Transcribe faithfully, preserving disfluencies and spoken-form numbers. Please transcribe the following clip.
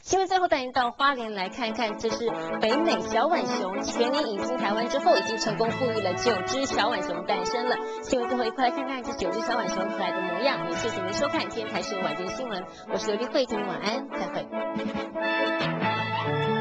新闻最后带您到花莲来看看，这是北美小浣熊全年引进台湾之后，已经成功复育了九只小浣熊诞生了。新闻最后一块来看看这九只小浣熊可爱的模样。也谢谢您收看今天台视晚间新闻，我是刘丽慧，祝您晚安，再会。